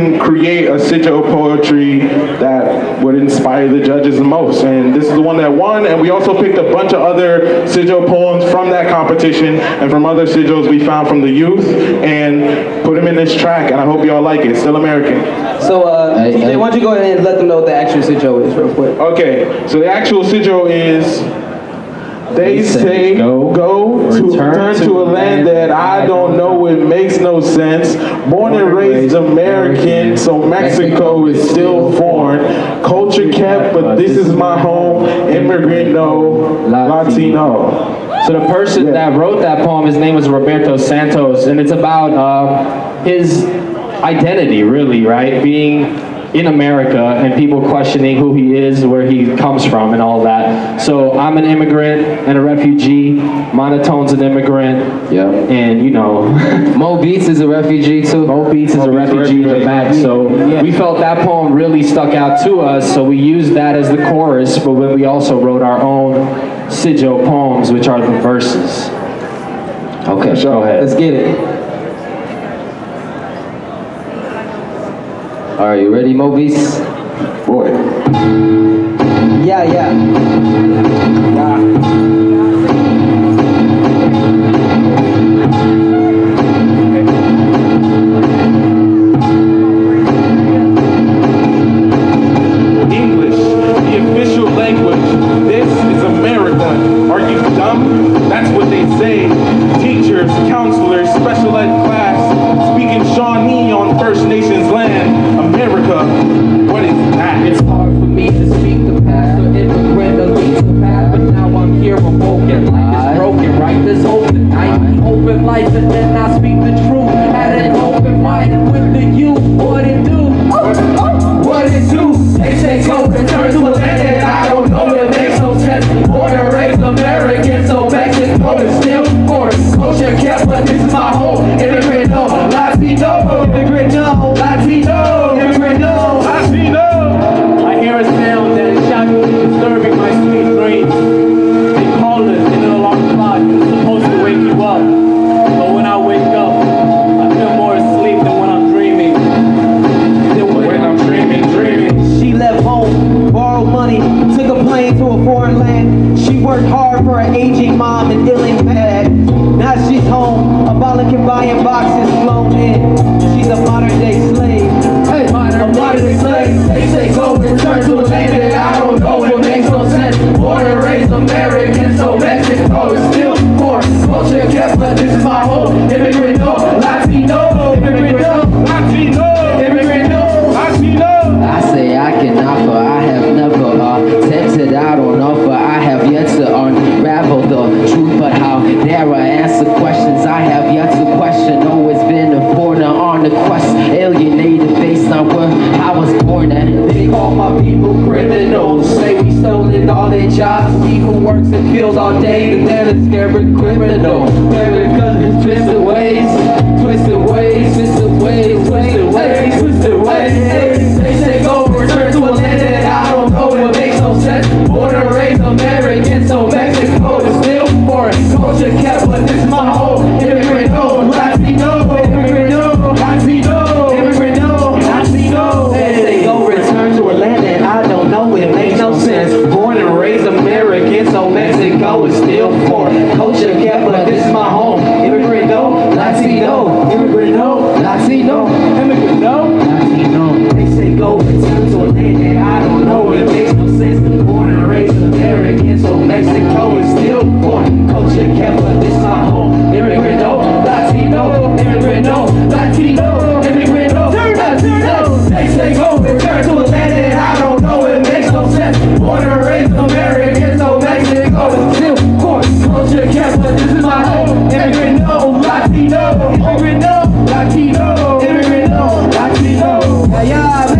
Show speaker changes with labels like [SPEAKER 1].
[SPEAKER 1] create a sigil poetry that would inspire the judges the most. And this is the one that won, and we also picked a bunch of other sigil poems from that competition and from other sigils we found from the youth and put them in this track, and I hope y'all like it. Still American.
[SPEAKER 2] So, TJ, why don't you go ahead and let them know what the actual sigil is real quick.
[SPEAKER 1] Okay, so the actual sigil is, they say go to return to a land that I don't know, it makes no sense. Born and raised American, so Mexico is still foreign. Culture kept, but this is my home. Immigrant, no, Latino.
[SPEAKER 3] So the person that wrote that poem, his name was Roberto Santos, and it's about his identity, really, right? Being in America and people questioning who he is, where he comes from, and all that. So I'm an immigrant and a refugee. Monotone's an immigrant.
[SPEAKER 4] Yeah.
[SPEAKER 3] And you know,
[SPEAKER 4] Mo Beats is a refugee too.
[SPEAKER 3] Mo Beats is a refugee in the back. So we felt that poem really stuck out to us, so we used that as the chorus, but then we also wrote our own sigil poems, which are the verses.
[SPEAKER 4] Okay,
[SPEAKER 3] Go ahead.
[SPEAKER 2] Let's get it.
[SPEAKER 4] All right, you ready, Mo Beats?
[SPEAKER 1] Boy.
[SPEAKER 2] Yeah.
[SPEAKER 1] English, the official language. This is America. Are you dumb? That's what they say. Teachers, counselors, special ed class, speaking Shawnee on First Nations land. America, what is that?
[SPEAKER 3] It's hard for me to speak the past, or immigrant or lead the path, but now I'm here, I'm broken. Life is broken, right? There's hope tonight. Open life, and then I speak the truth. At an open mind with the youth. What it do? What it do? They say go return to a land that I don't know, it makes no sense. Born and raised American, so Mexico is still foreign. Culture kept, but this is my home. Immigrant no, Latino. Immigrant no, Latino. Immigrant no, Latino. I hear a sound that is shocking, disturbing my sweet dreams. They call us in an alarm clock, it's supposed to wake you up. But when I wake up, I feel more asleep than when I'm dreaming.
[SPEAKER 2] She left home, borrowed money, took a plane to a foreign land. She worked hard for her aging mom and ailing bag. Now she's home, a bottling buying boxes flown in. She's a modern day slave. Hey, a modern day slave. They say go return to a land that I don't know, it makes no sense. Born and raised American, so Mexico is still foreign. Culture kept, but this is my home. Immigrant no, Latino. Immigrant no, Latino. Immigrant no, Latino.
[SPEAKER 4] I say I can offer, I have never tempted out on offer. I have yet to unravel the truth, but how dare I answer questions I have yet to question. Always been a foreigner on the quest, alienated based on where I was born at. They call my people criminals, say we stolen all their jobs. We who works in fields all day, but they're the scared criminal. Because it's twisted ways, twisted ways, twisted ways, twisted ways, twisted ways. They say go return to a land that I don't know, it makes no sense. Born and raised American, so Mexico is still foreign. Culture kept, but this is my home. Immigrant no, Latino. Immigrant no, Latino. Immigrant no, Latino. They say go return to a land that I don't know, it makes no sense. Born and raised American, so Mexico is still foreign. Culture kept, but this is my home. Immigrant no, Latino. Immigrant no, Latino. Immigrant no, Latino. They say go return to a land that I don't know, it makes no sense. Born and raised American, so Mexico is still foreign. Culture kept, but this is my home. Immigrant no, Latino. Immigrant no, Latino. Immigrant no, Latino. They say go return to a land that I don't know, it makes no sense. Born and raised American, so Mexico is still foreign. Culture kept, but this is my home. Immigrant no, Latino. Immigrant no, Latino. Immigrant no, Latino. Yeah.